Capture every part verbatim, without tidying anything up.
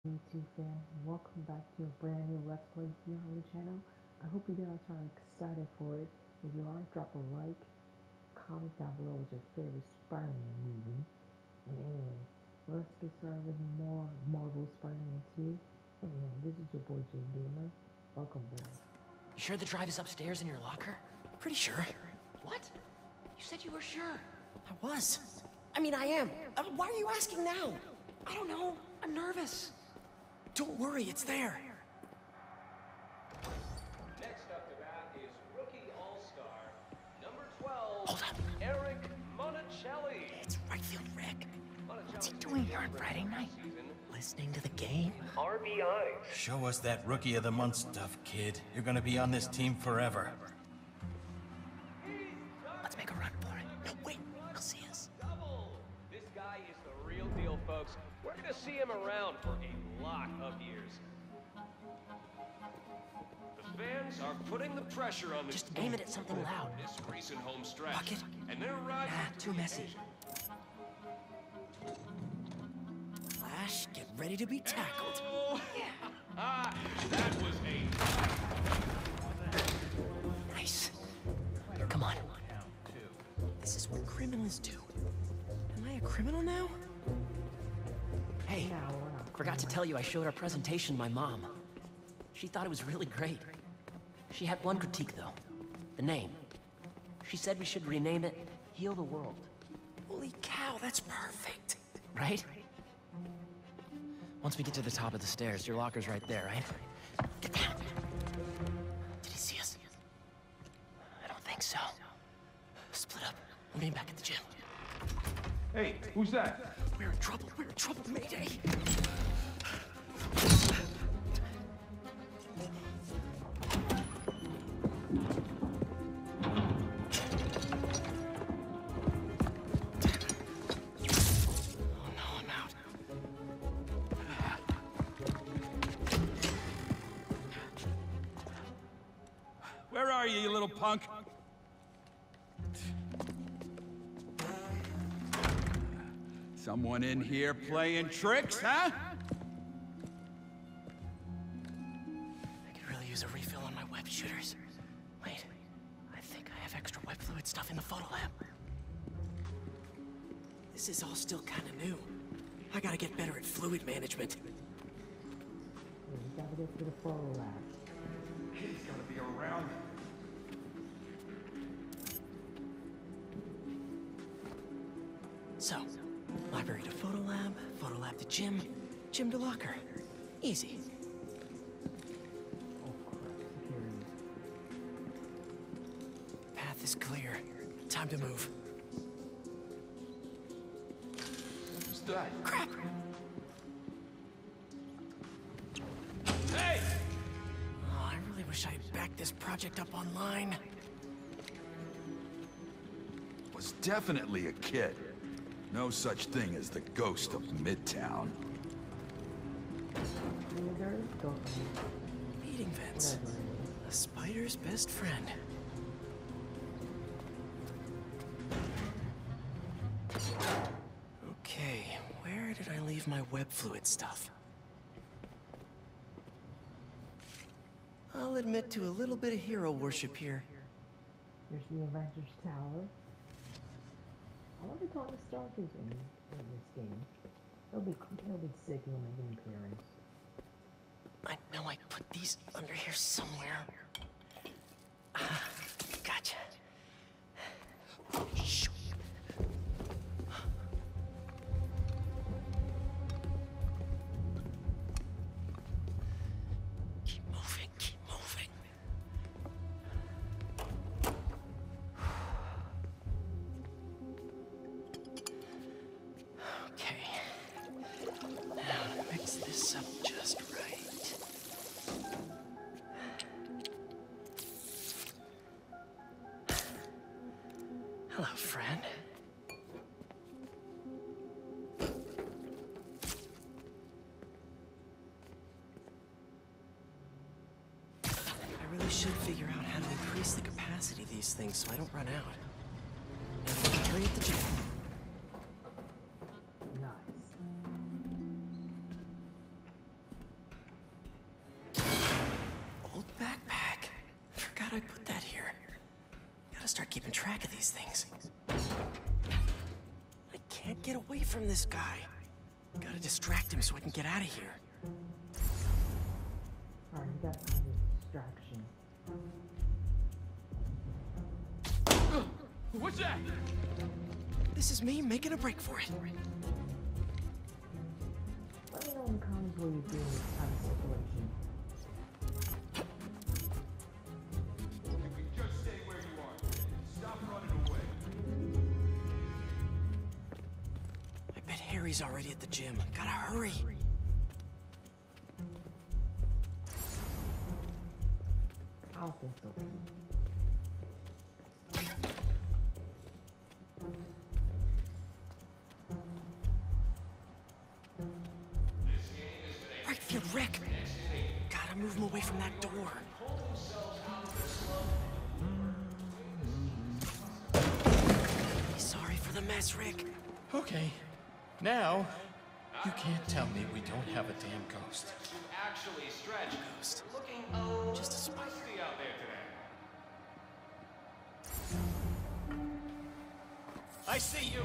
YouTube fan, welcome back to a brand new Let's Play here on the channel. I hope you guys are excited for it. If you are, drop a like, comment down below with your favorite Spider-Man movie. And anyway, let's get started with more Marvel Spider-Man two. And this is your boy J Gamer. Welcome back. You sure the drive is upstairs in your locker? Pretty sure. What? You said you were sure. I was. I mean, I am. Uh, why are you asking now? I don't know. I'm nervous. Don't worry, it's there. Next up to bat is rookie all-star, number twelve, Hold up. Eric Monticelli. It's right field Rick. What's he doing here on Friday night? Listening to the game? R B I. Show us that Rookie of the Month stuff, kid. You're gonna be on this team forever. Let's make a run for it. No, wait. He'll see us. Double. This guy is the real deal, folks. We're gonna see him around for a lot of years. The fans are putting the pressure on this Just aim it at something loud. this recent home stretch. Bucket? And they're riding. Ah, too messy. Flash, get ready to be tackled. Oh, ah, that was a Nice. Come on. This is what criminals do. Am I a criminal now? Hey, Now we're not forgot to tell you I showed our presentation to my mom. She thought it was really great. She had one critique, though. The name. She said we should rename it Heal the World. Holy cow, that's perfect. Right? Once we get to the top of the stairs, your locker's right there, right? Get down. Did he see us? I don't think so. Split up. I'm meeting back at the gym. Hey, who's that? We're in trouble. We're in trouble. Mayday. Oh no, I'm out. Where are you, you little punk? Someone in here playing tricks, huh? I could really use a refill on my web shooters. Wait, I think I have extra web fluid stuff in the photo lab. This is all still kind of new. I gotta get better at fluid management. Yeah, we gotta get to the photo lab. He's gonna be around. So, library to photo lab, photo lab to gym, gym to locker. Easy. Oh crap, security. Path is clear. Time to move. Who's that? Crap! Hey! Oh, I really wish I had backed this project up online. Was definitely a kid. No such thing as the ghost of Midtown. Yeah, there is go. Meeting vents. Whatever it is. A spider's best friend. Okay, where did I leave my web fluid stuff? I'll admit to a little bit of hero worship here. There's the Avengers Tower. I wonder if Tony Stark is in, in this game. He'll be, he'll be sick when he make an appearance. I know I put these under here somewhere. Ah, gotcha. Shh. Keep moving, keep moving. Okay. Now mix this up just right. Hello, friend. I really should figure out how to increase the capacity of these things so I don't run out. And hurry at the gym. Nice. how'd I put that here? Gotta start keeping track of these things. I can't get away from this guy. Gotta distract him so I can get out of here. Alright, you got time of distraction. What's that? This is me making a break for it. Let me know in the comments what you do in this kind of situation. Just stay where you are. Stop running away. I bet Harry's already at the gym. Gotta hurry. I don't think so. Right field, Rick. Gotta move him away from that door. Sorry for the mess, Rick. Okay. Now, you can't tell me we don't have a damn ghost. Actually, Stretch, Ghost. looking oh, Just a spider. spicy out there today. I see you!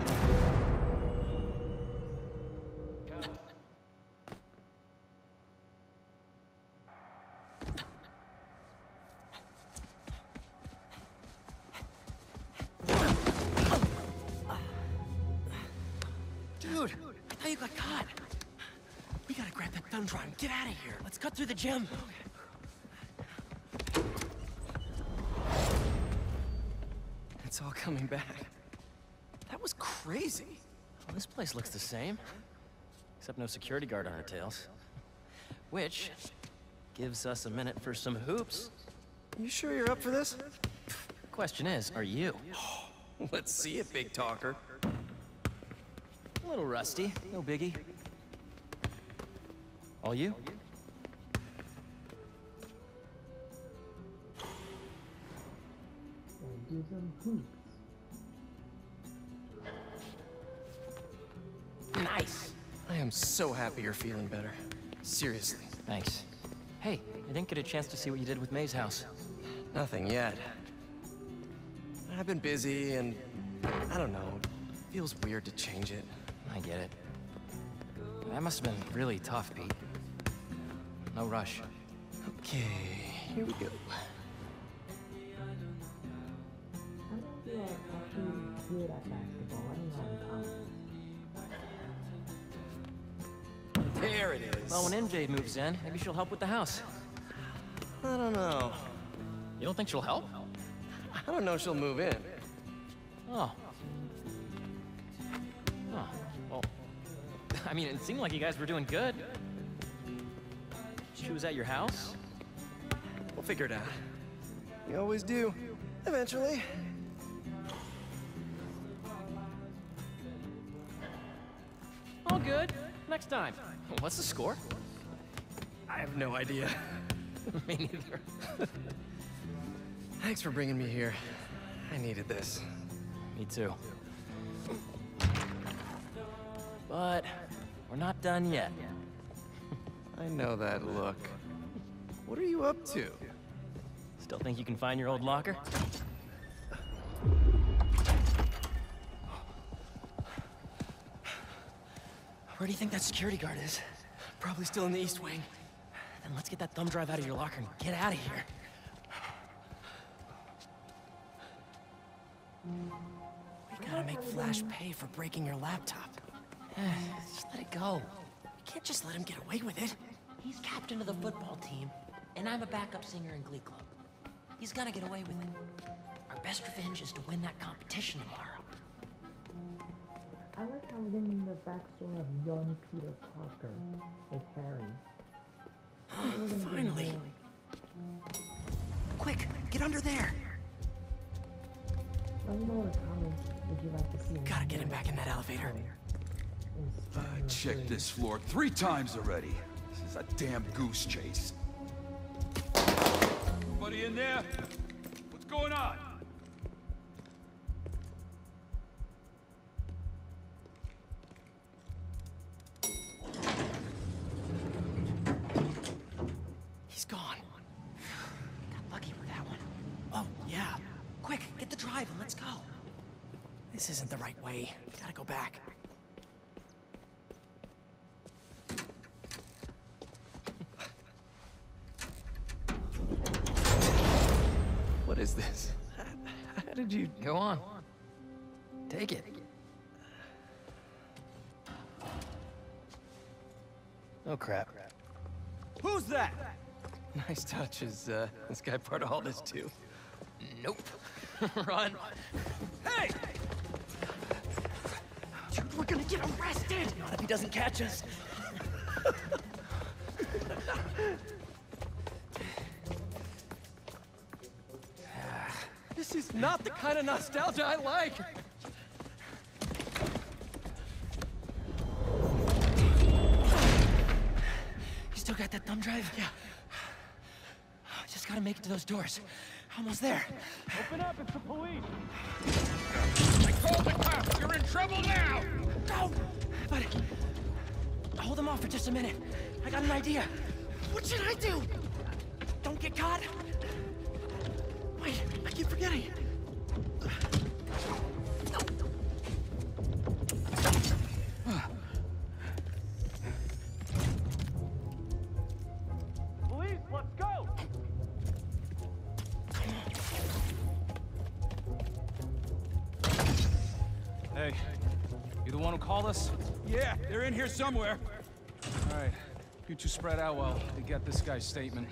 Dude, I thought you got caught. We gotta grab that thumb drive and get out of here. Let's cut through the gym. It's all coming back. That was crazy. Well, this place looks the same. Except no security guard on our tails. Which gives us a minute for some hoops. You sure you're up for this? Question is, are you? Let's see it, big talker. A little rusty, no biggie. All you? And do some hoops. Nice! I am so happy you're feeling better. Seriously. Thanks. Hey, I didn't get a chance to see what you did with May's house. Nothing yet. I've been busy and I don't know. It feels weird to change it. I get it. That must have been really tough, Pete. No rush. Okay, here we go. I think you are actually good at basketball. I don't know how to comment. There it is. Well, when M J moves in, maybe she'll help with the house. I don't know. You don't think she'll help? I don't know if she'll move in. Oh. Oh, well, I mean, it seemed like you guys were doing good. She was at your house? We'll figure it out. We always do. Eventually. All good. Next time. What's the score? I have no idea. Me neither. Thanks for bringing me here. I needed this. Me too. But we're not done yet. I know that look. What are you up to? Still think you can find your old locker? Where do you think that security guard is? Probably still in the East Wing. Then let's get that thumb drive out of your locker and get out of here. We gotta make Flash pay for breaking your laptop. Just let it go. We can't just let him get away with it. He's captain of the football team, and I'm a backup singer in Glee Club. He's gonna get away with it. Our best revenge is to win that competition tomorrow. I like how we're getting the backstory of young Peter Parker with Harry. Finally. Quick, get under there. Let me know in the comments would you like to see. Gotta get him back in that elevator. I checked this floor three times already. This is a damn goose chase. Anybody in there? What's going on? He's gone. lucky with that one. Oh, yeah. Quick, get the drive and let's go. This isn't the right way. Gotta go back. What is this? How did you... Go on. Take it. Oh, crap. Who's that? Nice touch. Is uh, this guy part of all this, too? Nope. Run. Hey! Dude, we're gonna get arrested! Not if he doesn't catch us. This is not the kind of nostalgia I like. You still got that thumb drive? Yeah. Just gotta make it to those doors. Almost there. Open up, it's the police. I called the cops! You're in trouble now! Go! But... hold them off for just a minute. I got an idea. What should I do? Don't get caught. Wait, I keep forgetting. Police, let's go! Hey, you the one who called us? Yeah, they're in here somewhere. All right, you two spread out while we get this guy's statement.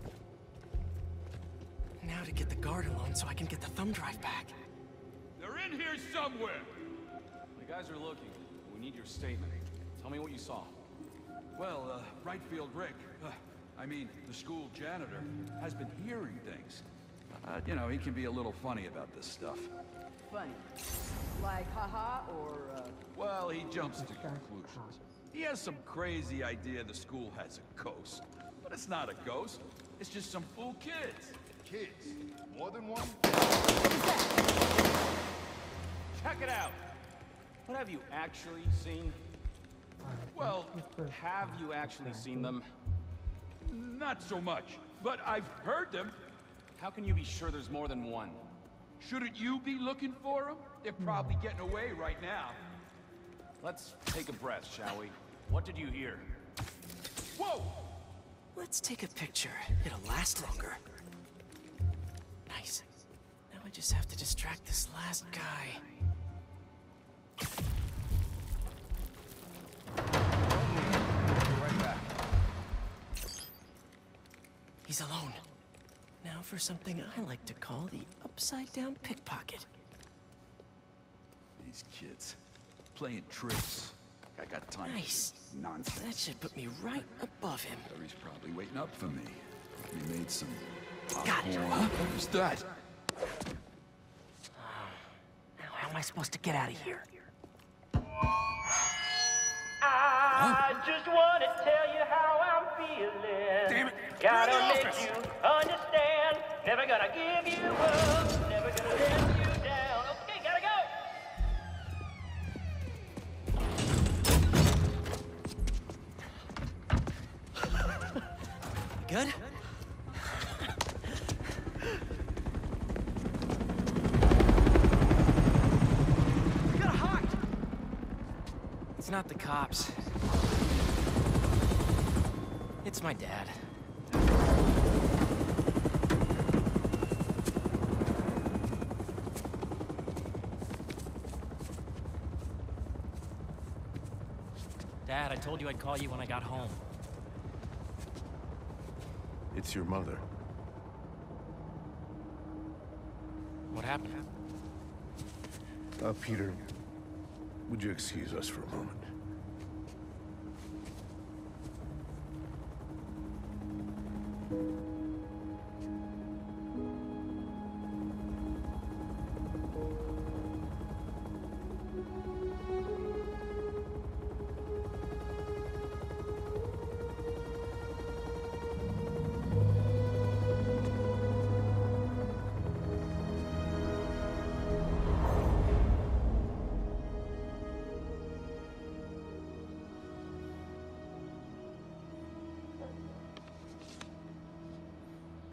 Now to get the guard alone so I can get the thumb drive back. They're in here somewhere! The guys are looking. We need your statement. Tell me what you saw. Well, uh, right field Rick, uh, I mean, the school janitor, has been hearing things. Uh, you know, he can be a little funny about this stuff. Funny. Like haha or uh... Well, he jumps to conclusions. He has some crazy idea the school has a ghost. But it's not a ghost. It's just some fool kids. Kids? More than one? Check it out! What have you actually seen? Well, Have you actually seen them? not so much. But I've heard them. How can you be sure there's more than one? Shouldn't you be looking for them? They're probably getting away right now. Let's take a breath, shall we? What did you hear? Whoa! Let's take a picture. It'll last longer. Nice. Now I just have to distract this last guy. Right back. He's alone. Now for something I like to call the upside-down pickpocket. These kids. Playing tricks. I got time for Nice. this nonsense. That should put me right above him. Harry's probably waiting up for me. We made some Got it. popcorn. Who's that? Now, how am I supposed to get out of here? I just want to tell you how I'm feeling. Damn it! Gotta You're in the make office. you understand. Never gonna give you up. Never gonna let you down. Okay, gotta go. Good? We gotta hide. It's not the cops. It's my dad. Dad, I told you I'd call you when I got home. It's your mother. What happened? Uh, Peter, would you excuse us for a moment?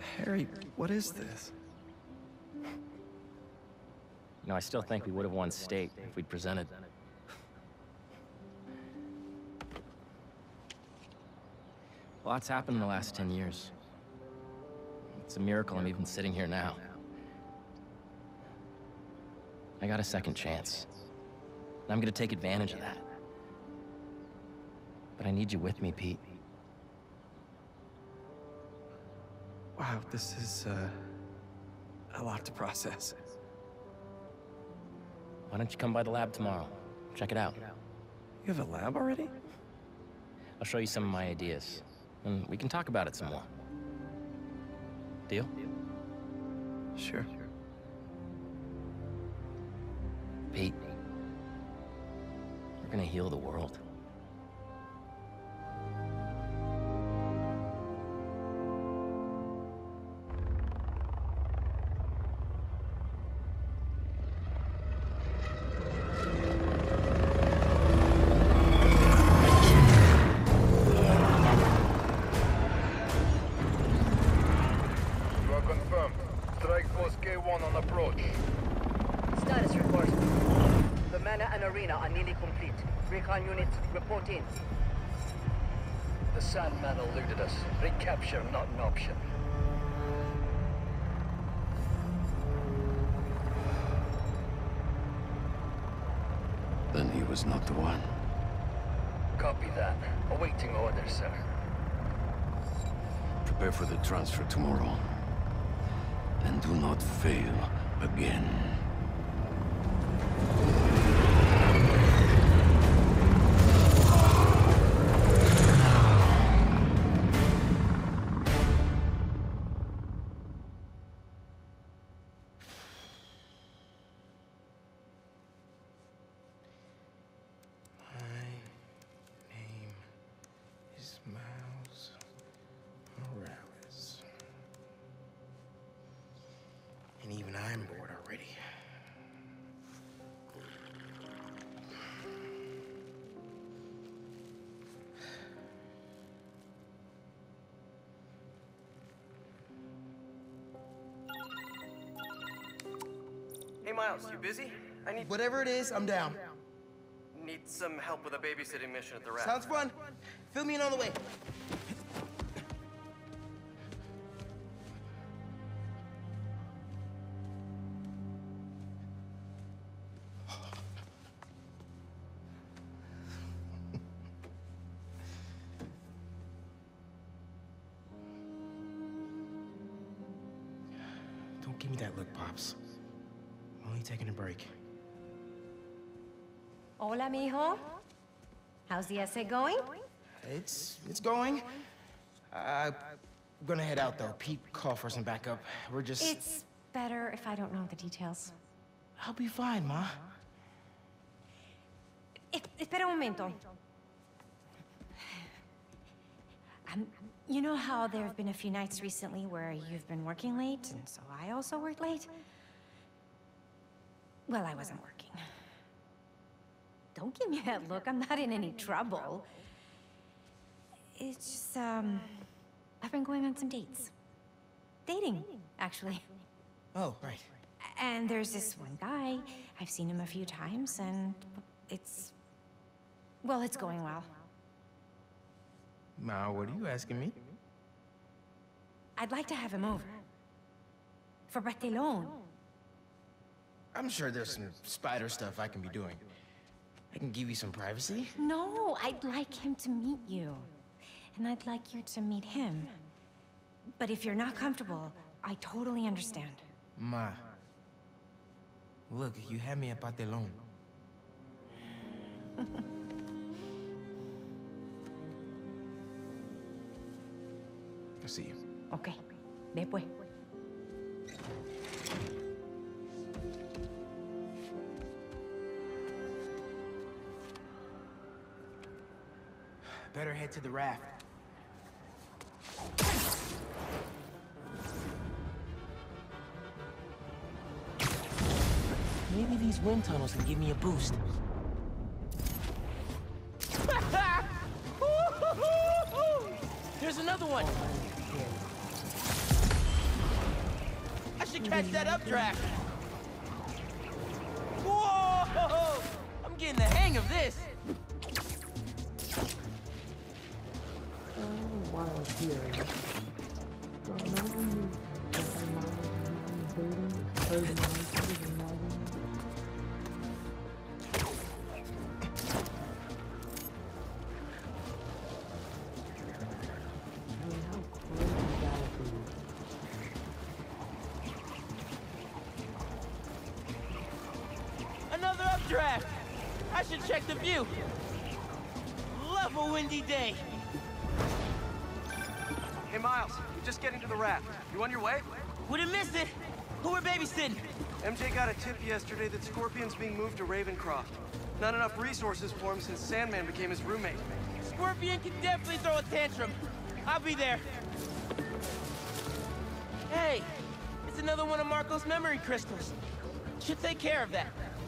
Harry, what is this? You know, I still think we would have won state if we'd presented. Lots happened in the last ten years. It's a miracle I'm even sitting here now. I got a second chance. And I'm gonna take advantage of that. But I need you with me, Pete. Wow, this is, uh, a lot to process. Why don't you come by the lab tomorrow? Check it out. You have a lab already? I'll show you some of my ideas, and we can talk about it some more. Deal? Sure. Pete, we're gonna heal the world. Status report. The Mana and Arena are nearly complete. Recon units, report in. The Sandman eluded us. Recapture not an option. Then he was not the one. Copy that. Awaiting orders, sir. Prepare for the transfer tomorrow. And do not fail again. And even I'm bored already. Hey Miles, you busy? I need Whatever it is, I'm down. need some help with a babysitting mission at the raft. Sounds fun. Fill me in on the way. Don't give me that look, Pops. I'm only taking a break. Hola, mijo. How's the essay going? It's... it's going. Uh, I'm gonna head out, though. Pete called for some backup. We're just... It's better if I don't know the details. I'll be fine, Ma. E espera un momento. Um, you know how there have been a few nights recently where you've been working late, and so I also worked late? Well, I wasn't working. Don't give me that look. I'm not in any trouble. It's just, um... I've been going on some dates. Dating, actually. Oh, right. And there's this one guy. I've seen him a few times, and it's... Well, it's going well. Ma, what are you asking me? I'd like to have him over. For Barthelone. I'm sure there's some spider stuff I can be doing. I can give you some privacy. No, I'd like him to meet you. And I'd like you to meet him. But if you're not comfortable, I totally understand. Ma. Look, you had me at Barthelone. I'll see you. Okay. Ve pues. Better head to the raft. Maybe these wind tunnels can give me a boost. There's another one! I should catch that updraft. Whoa! I'm getting the hang of this. Oh, why I was here. So imagine you dating, third night, imagine. Another updraft. I should check the view. Love a windy day. Hey, Miles, we're just getting to the raft. You on your way? Wouldn't miss it. Who are babysitting? M J got a tip yesterday that Scorpion's being moved to Ravencroft. Not enough resources for him since Sandman became his roommate. Scorpion can definitely throw a tantrum. I'll be there. Hey, it's another one of Marco's memory crystals. Should take care of that.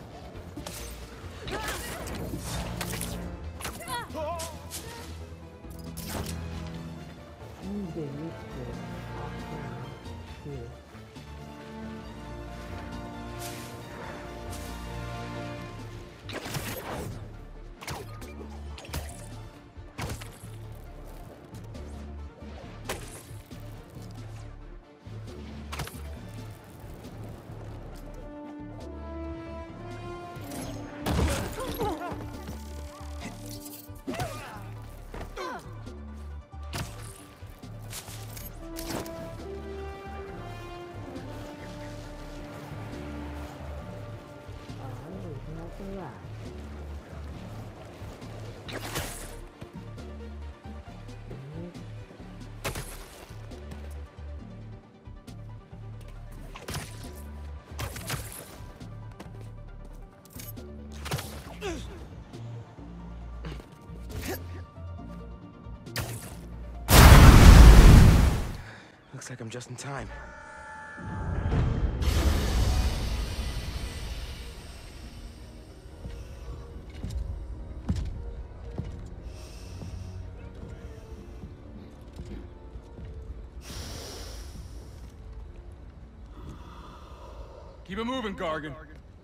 Looks like I'm just in time. Keep it moving, Gargan.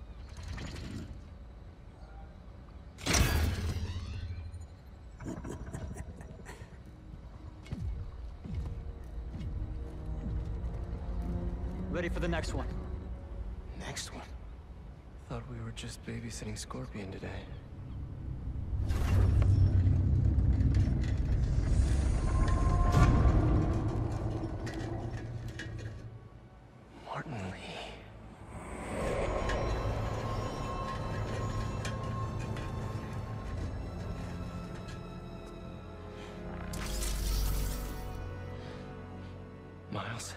Ready for the next one. Next one? Thought we were just babysitting Scorpion today. Martin Lee. Miles.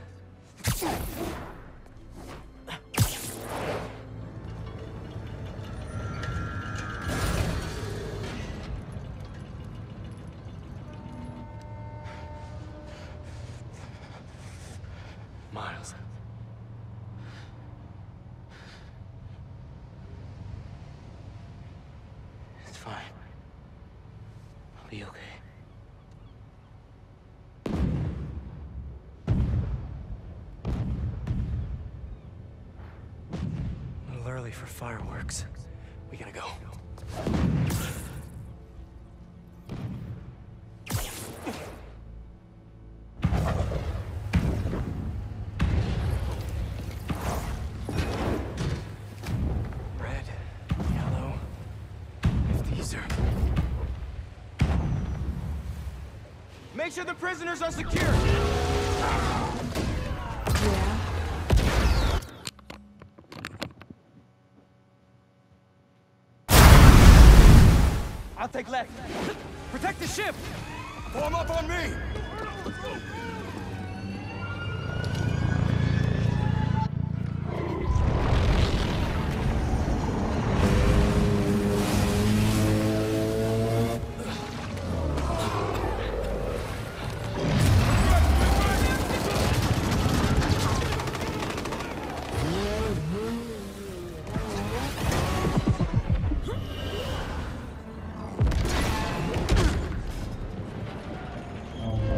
Miles. It's fine. I'll be okay. A little early for fireworks. We gotta go. Make sure the prisoners are secure. I'll take left. Protect the ship. Form up on me. Oh.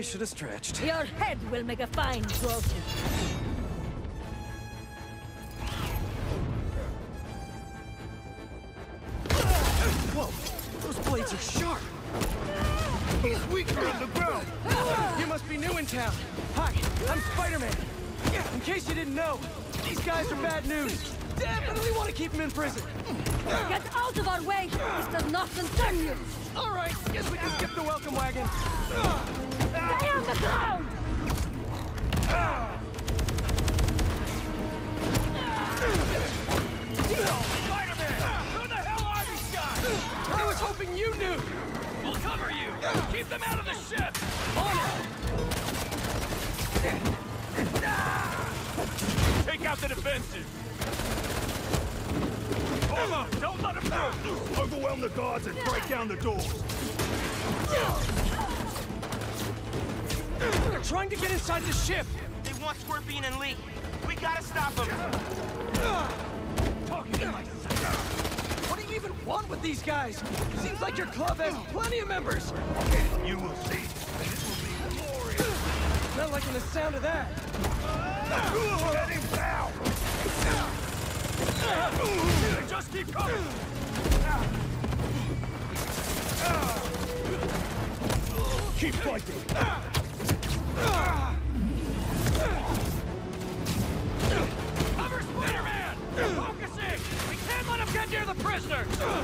should have stretched. Your head will make a fine trophy. Whoa! Those blades are sharp! He's weaker on the ground! You must be new in town. Hi, I'm Spider-Man. In case you didn't know, these guys are bad news. Definitely want to keep him in prison. Get out of our way! This does not concern you! All right, guess we can skip the welcome wagon. Stay on the ground! Spider-Man! Who the hell are these guys? I was hoping you knew! We'll cover you! Keep them out of the ship! Take out the defenses! Orma, don't let them through! Overwhelm the guards and break down the doors! They're trying to get inside the ship! They want Scorpion and Lee. We gotta stop them! Talking to myself. What do you even want with these guys? Seems like your club has plenty of members! You will see. This will be glorious! Not liking the sound of that! Get him down! Just keep coming! Keep fighting! Cover Spider-Man! Focusing! We can't let him get near the prisoners!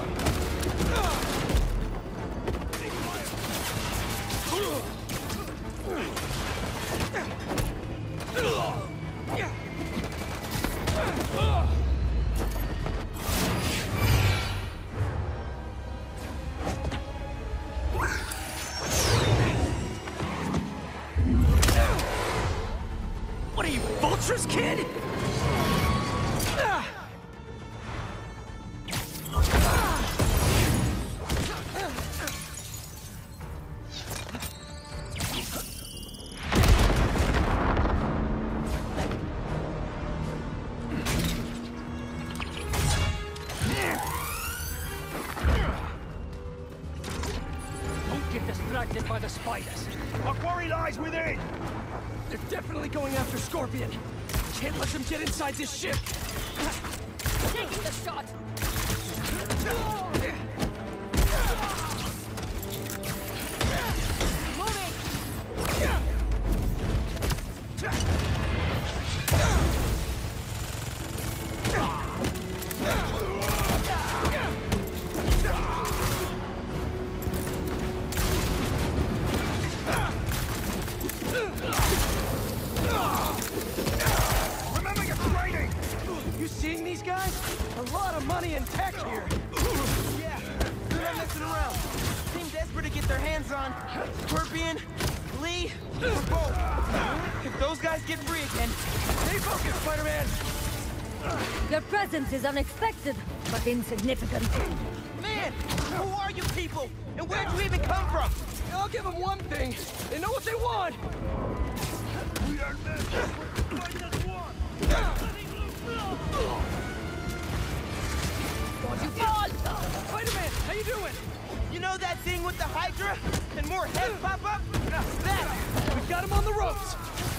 What are you, Vulture's kid? Don't get distracted by the spiders. Our quarry lies within! They're definitely going after Scorpion. Can't let them get inside this ship. Taking the shot! Remember your training! You seeing these guys? A lot of money and tech here. Yeah, they're not messing around. Seem desperate to get their hands on Scorpion, Lee, or both. If those guys get free again, stay focused, Spider-Man! Your presence is unexpected, but insignificant. Man, who are you people? And where'd you even come from? I'll give them one thing. They know what they want! We are men! Fight as one! Don't you fall! Spider-Man, how you doing? You know that thing with the Hydra? And more heads pop up? That! We've got him on the ropes!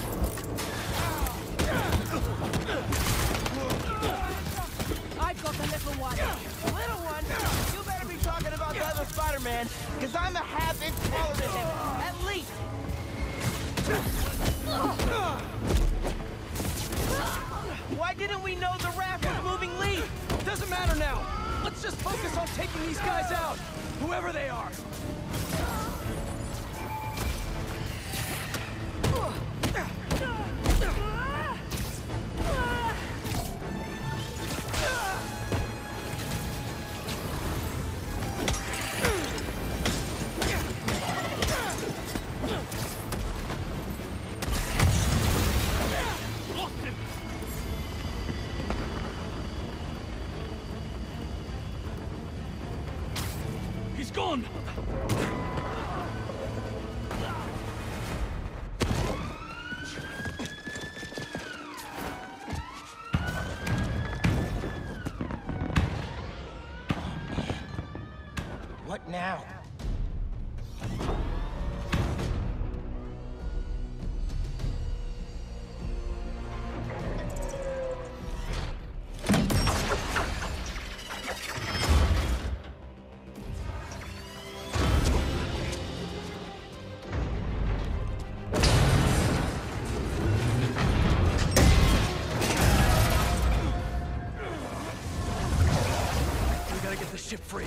I've got the little one. Little one? You better be talking about the other Spider-Man, because I'm a half inch taller than him. At least! Why didn't we know the raft was moving Lee? Doesn't matter now. Let's just focus on taking these guys out, whoever they are. He's gone! What now? ship free.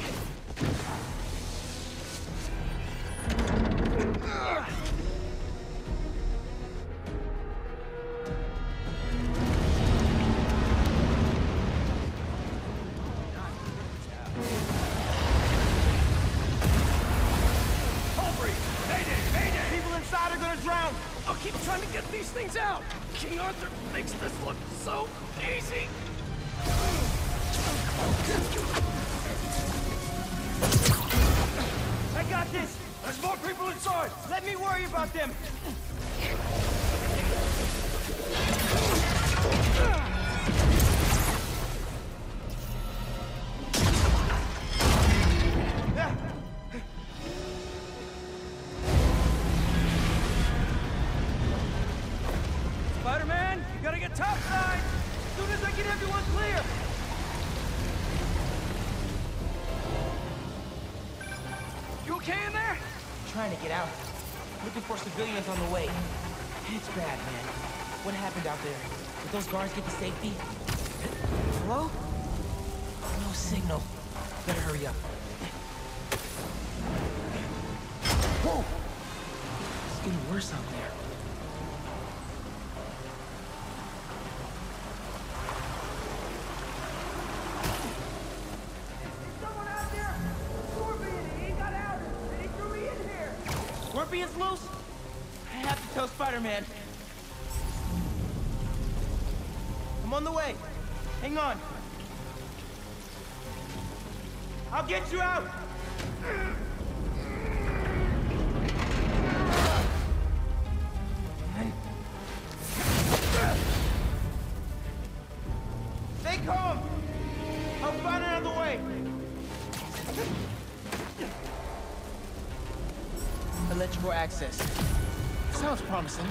People inside are gonna drown! I'll keep trying to get these things out! King Arthur makes this look so easy! I got this! There's more people inside! Let me worry about them! Spider-Man, you gotta get topside! As soon as I get everyone clear! You okay in there? Trying to get out. Looking for civilians on the way. It's bad, man. What happened out there? Did those guards get to safety? Hello? No signal. Better hurry up. Whoa! It's getting worse out there. Scorpion's loose? I have to tell Spider-Man. I'm on the way. Hang on. I'll get you out! Stay calm! I'll find another way! Electrical access. Sounds promising.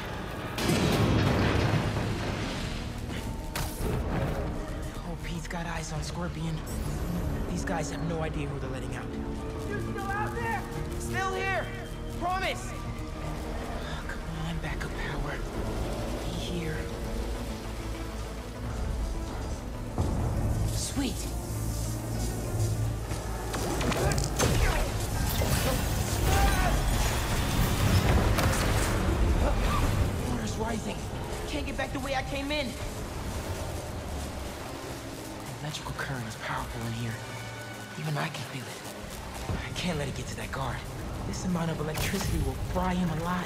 Oh, Pete's got eyes on Scorpion. These guys have no idea who they're letting out. You're still out there? Still here! Promise! Oh, come on, backup power. Be here. Sweet! Rising. Can't get back the way I came in. The electrical current is powerful in here. Even I can feel it. I can't let it get to that guard. This amount of electricity will fry him alive.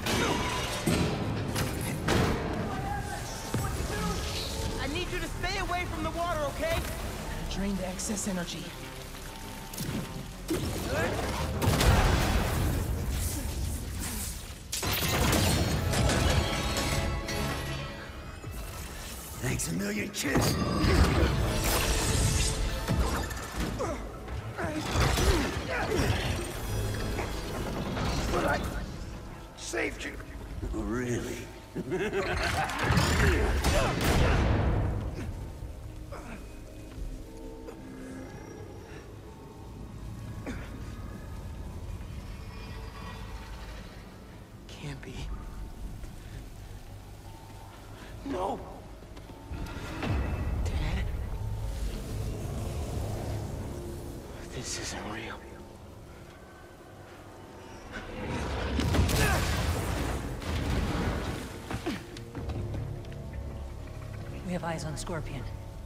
I need you to stay away from the water, okay? Drain the excess energy. Thanks a million, kid. But I saved you. Oh, really? Can't be. No! This isn't real. We have eyes on Scorpion.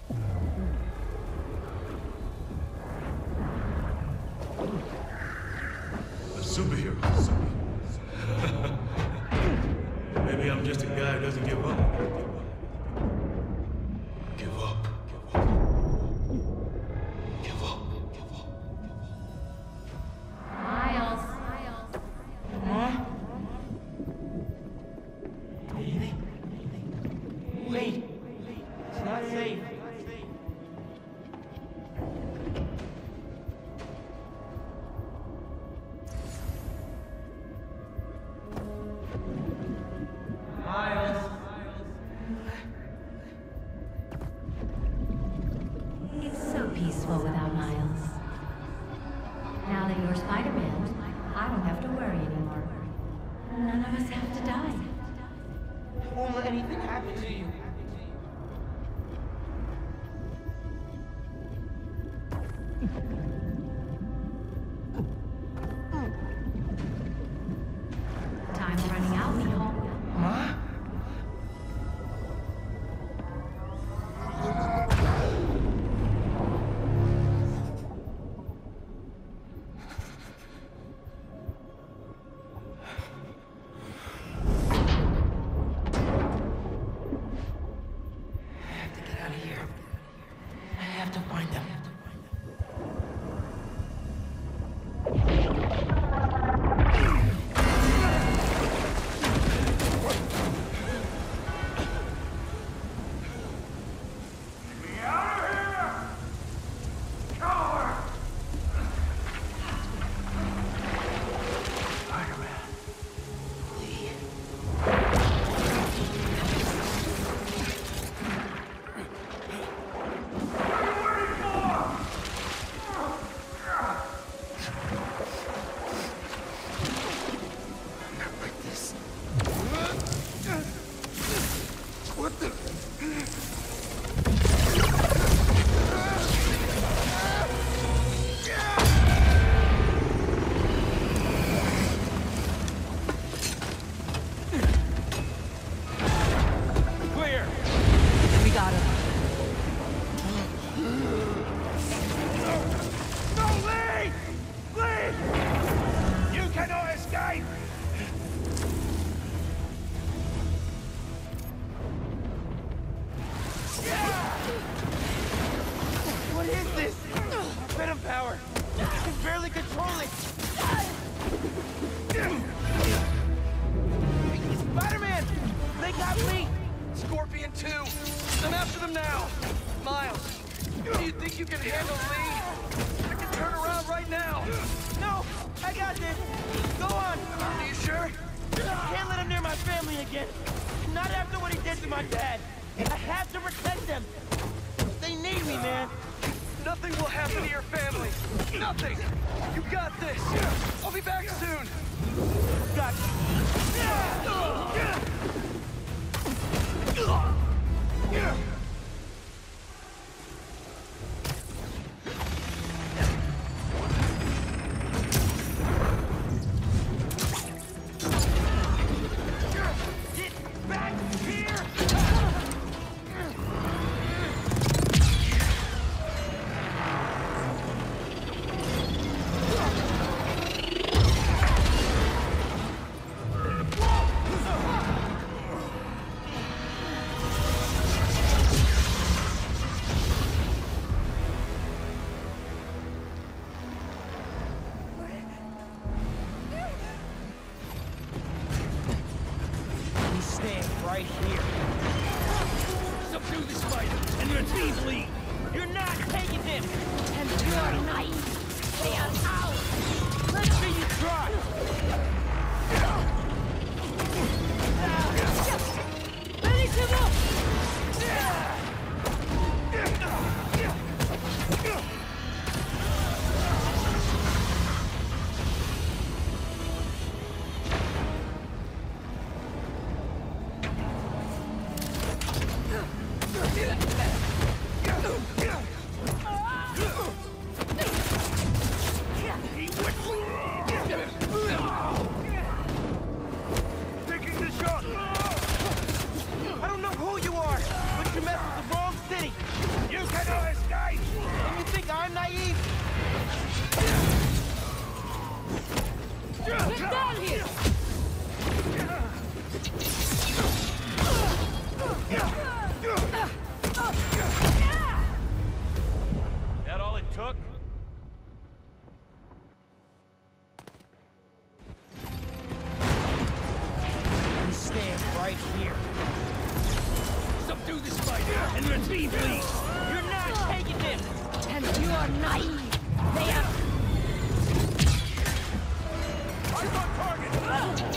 A superhero. Maybe I'm just a guy who doesn't give up. Give up. Give up. Miles. Huh? Wait. It's not safe. Miles. It's so peaceful without Miles. Now that you're Spider-Man, I don't have to worry anymore. None of us have to die. I won't let anything happen to you. think you can handle me? I can turn around right now. No, I got this. Go on. Are you sure? I can't let him near my family again. Not after what he did to my dad. I have to protect them. They need me, man. Nothing will happen to your family. Nothing. You got this. I'll be back soon. Got you. Right here. Subdue this fighter and retrieve Lee. You're not taking him. And you're naive. They are ours. Let's see you try. Benissimo! That all it took? You stand right here. Subdue this fighter and retrieve Lee. You're not taking him. And you are naive. They are... I'm on target.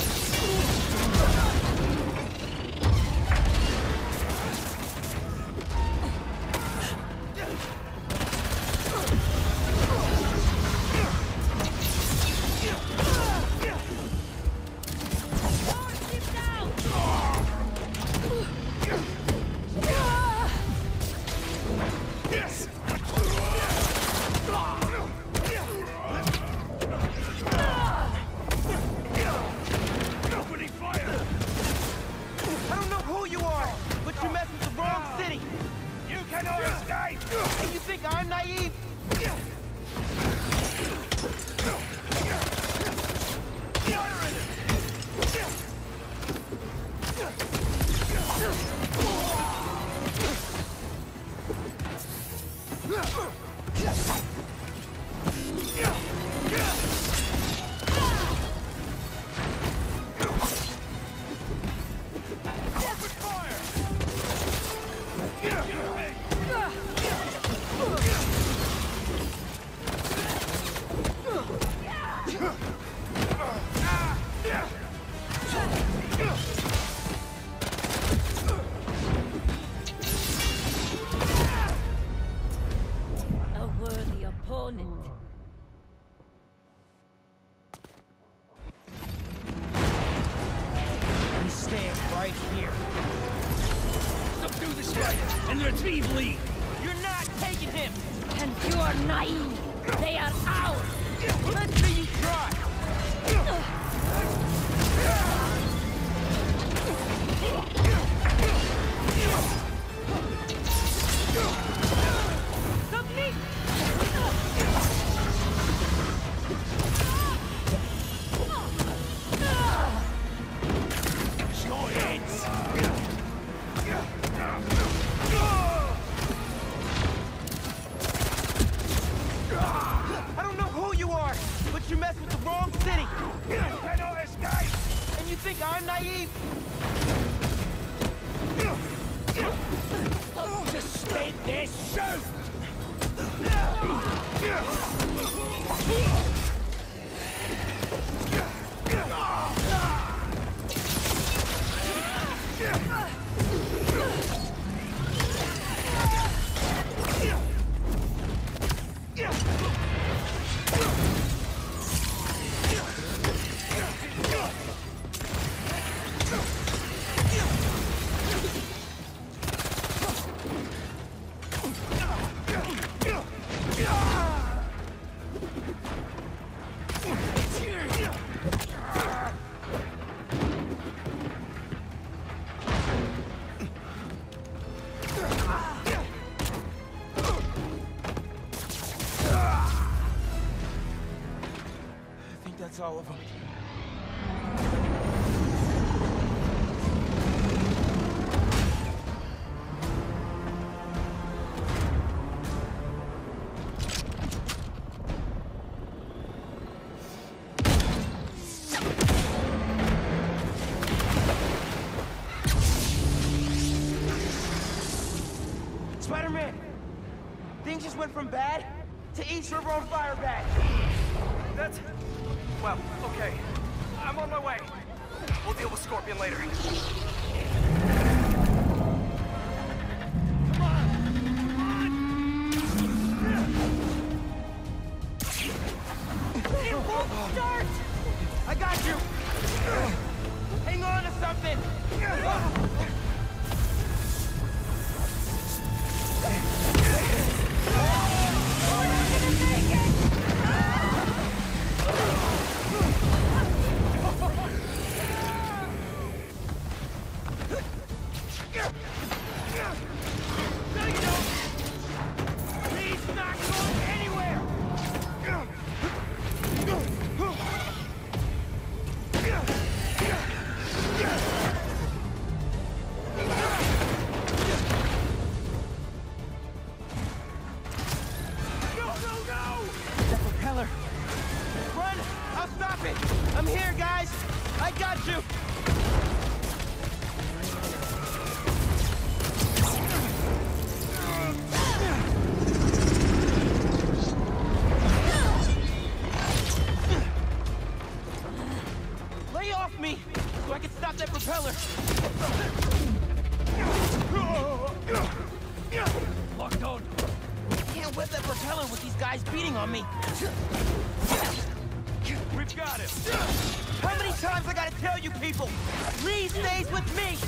Just stand there, shoot! That's all of them. Spider-Man! Things just went from bad to East River on fire bad. That's... Well, okay. I'm on my way. We'll deal with Scorpion later. Come on! It won't start! I got you! Hang on to something! We're not gonna make it! I'm here, guys! I got you! Lay off me, so I can stop that propeller! Locked on! I can't whip that propeller with these guys beating on me! We've got him! How many times I gotta tell you people? Lee stays with me!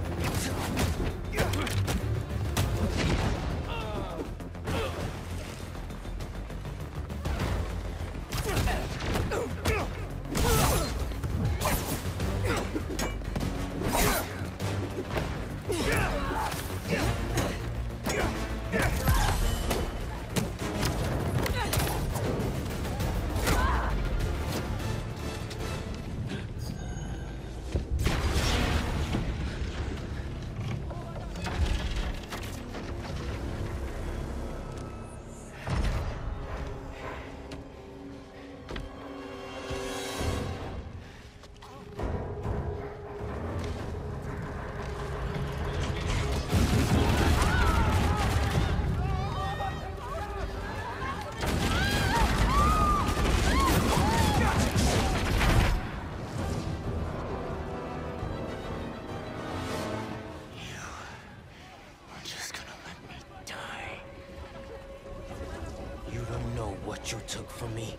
What you took from me.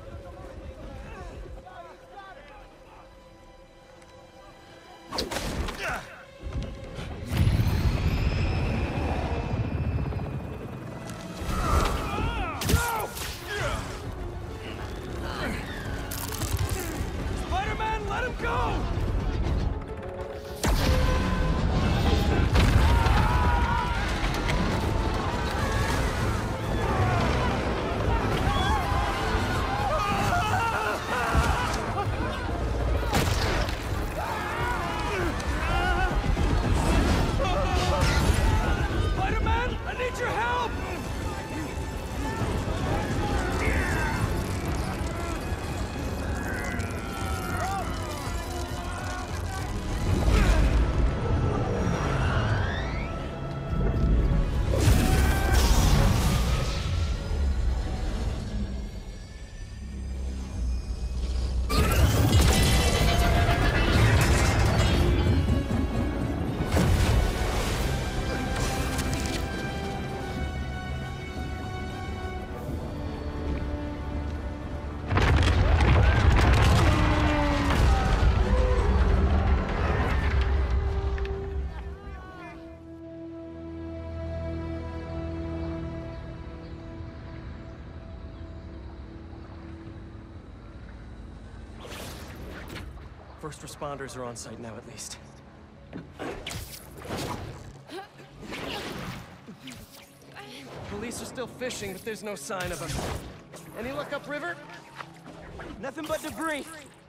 Spider-Man, let him go! Ah! First responders are on site now, at least. Police are still fishing, but there's no sign of them. Any luck upriver? Nothing but debris.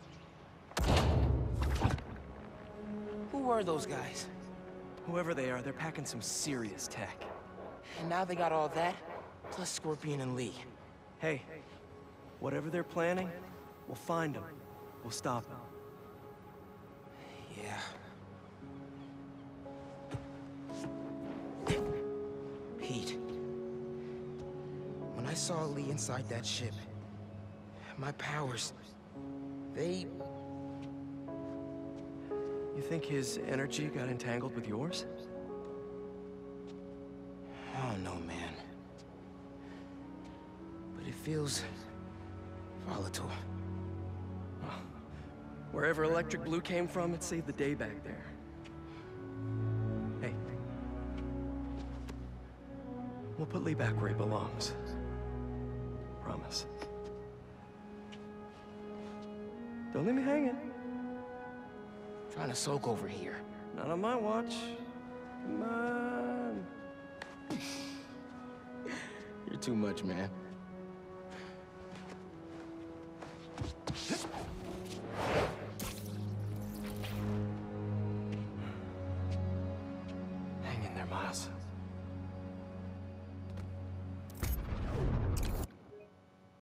Who are those guys? Whoever they are, they're packing some serious tech. And now they got all that, plus Scorpion and Lee. Hey, whatever they're planning, we'll find them. We'll stop them. Yeah. Pete. When I saw Lee inside that ship, my powers, they... You think his energy got entangled with yours? I don't know, man. But it feels... volatile. Well, wherever Electric Blue came from, it saved the day back there. Hey. We'll put Lee back where he belongs. Promise. Don't leave me hanging. Trying to soak over here. Not on my watch. Come on. You're too much, man.